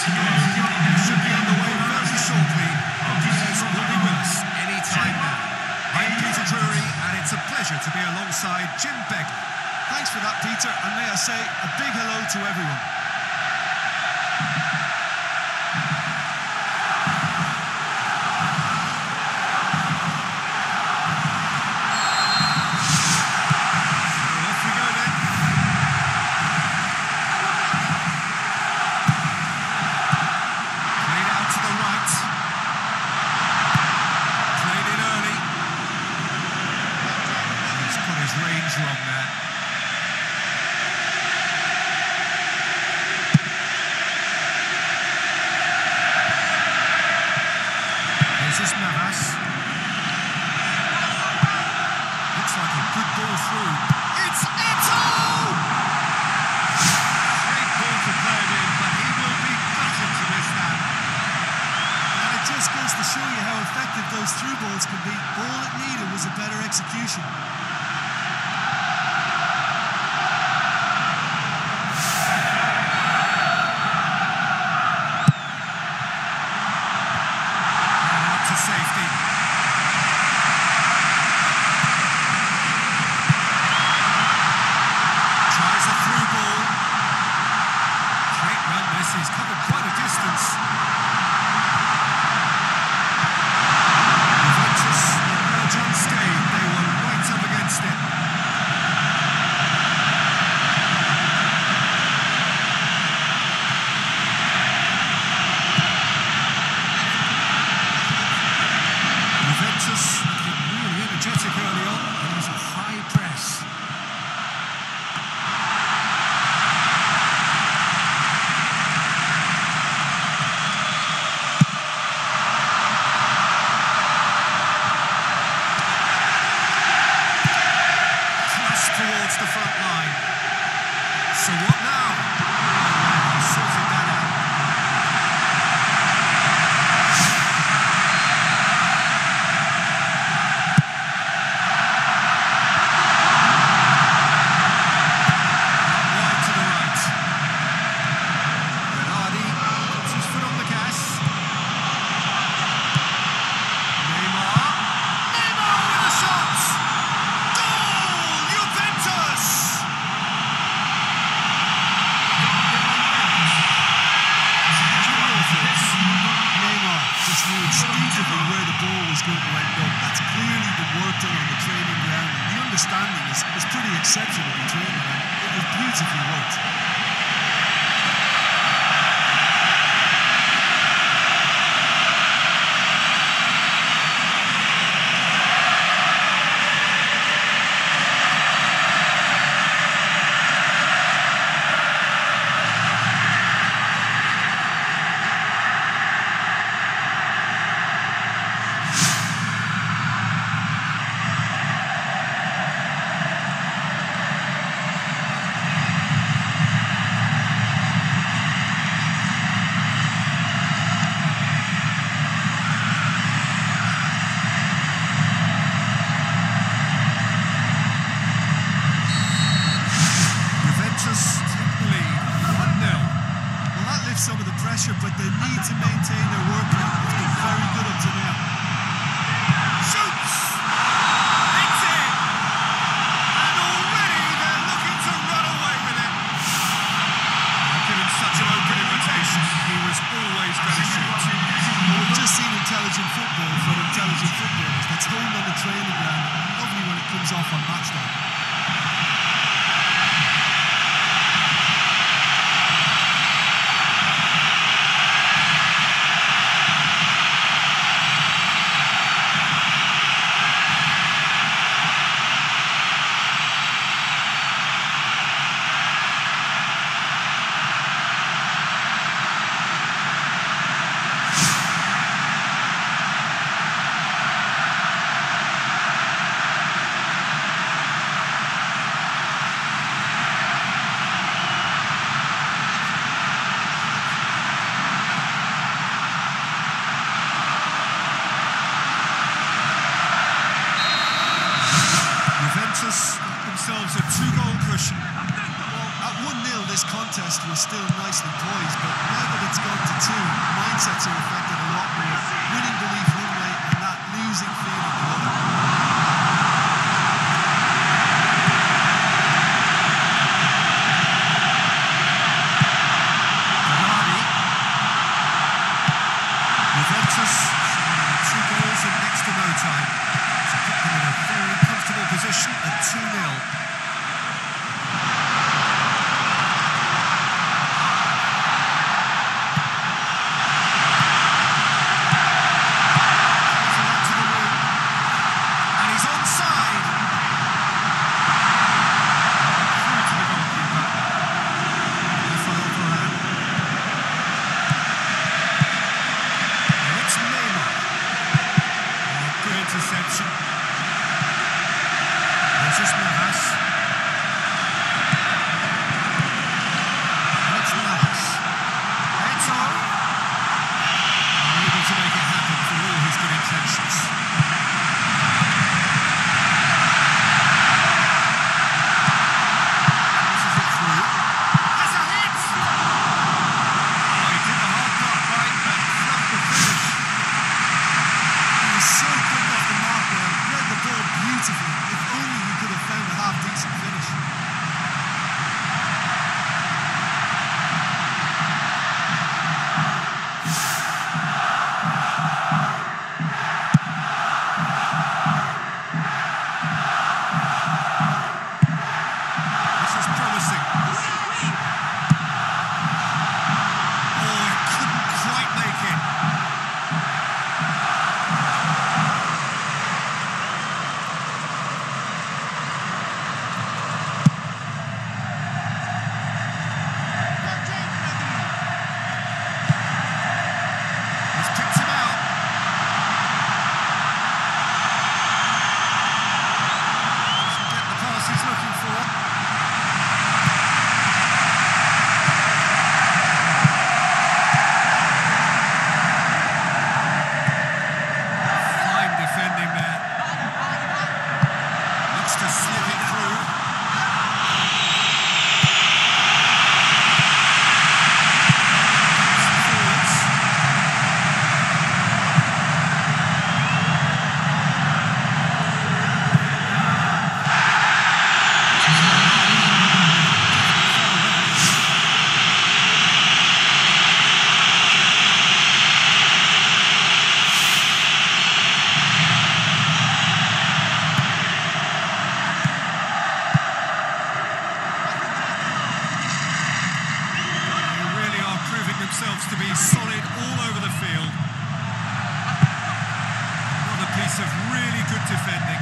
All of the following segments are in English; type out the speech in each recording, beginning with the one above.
Should be underway very shortly. Players will be with us any time now. I'm Peter Drury, and it's a pleasure to be alongside Jim Begley. Thanks for that, Peter, and may I say a big hello to everyone. Wrong there. Jesus Navas. Looks like a good ball through. It's Eto'o! Great ball to play him in, but he will be gutted to miss that. And it just goes to show you how effective those through balls can be. All it needed was a better execution. He's covered quite a distance. Juventus were not unscathed. They were right up against it. Juventus looking really energetic early on, and there's a high press. Towards the front line. So what now? Oh, sorted that out. Wide to the right. Berardi puts his foot on the gas. Neymar with a shot! Knew instinctively where the ball was going to end up. That's clearly been worked on the training ground, and the understanding is pretty exceptional between them. It was beautifully worked. Some of the pressure, but they need to maintain their work rate. It's been very good up to now. Shoots! It's in! And already they're looking to run away with it. I've given such an open invitation. He was always going to shoot. Well, we've just seen intelligent football from intelligent footballers. That's honed on the training ground. Lovely when it comes off on match day. contest was still nicely poised, but now that it's gone to two, mindsets are affected a lot more. Winning belief one way and that losing feeling the other. Juventus, 2 goals in next to no time. So put them in a very comfortable position at 2-0. Interception. This is Navas. It's Navas. It's on. Unable to make it happen for all his good intentions. Passes it through. Has a hit! Oh, he did the hard part right, but fluffed the finish. He was so good off the mark there, read the ball beautifully. If only he could have found a half-decent finish. This is promising. Oh, he couldn't quite make it. He's picked him out. Doesn't get the pass he's looking for. Fine defending there. Looks to slip it through. Forwards. They really are proving themselves to be solid all over the field. Another piece of really good defending.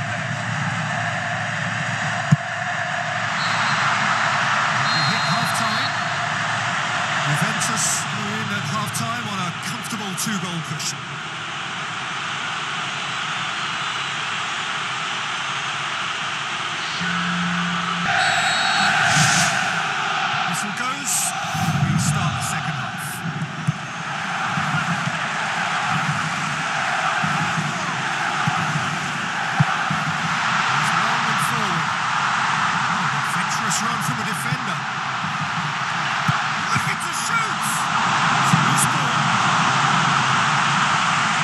We hit half-time. Juventus are in at half-time on a comfortable 2-goal cushion. Whistle goes. We start the second half. It's long and forward. Oh, adventurous run from a defender. Looking to shoot. It's a loose ball.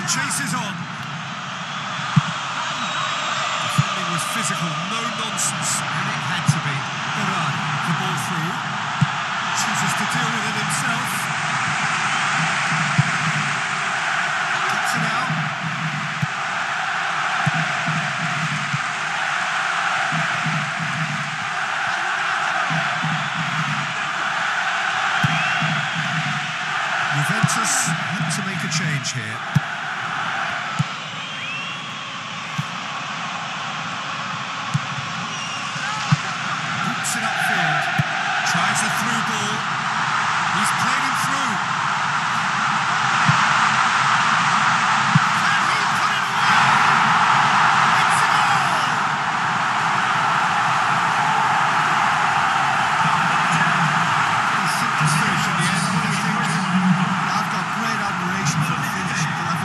chases on. Defending was physical, no nonsense, and it had to be. Beran, the ball through. Chooses to deal with it himself. Cuts it out. Juventus had to make a change here. Boots it upfield. Tries a through ball. He's played him through. Can he put it away? It's a goal! Simple finish at the end. I've got great admiration for the finish, but I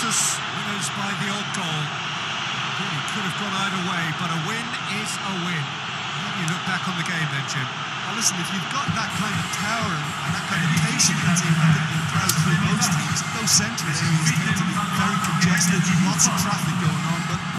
Juventus winners by the odd goal. Really could have gone either way, but a win is a win. How do you look back on the game then, Jim? Well, listen, if you've got that kind of power and that kind of pace in your team, I think you'll plough through most teams. Those centre areas tend to be very congested, lots of traffic going on, but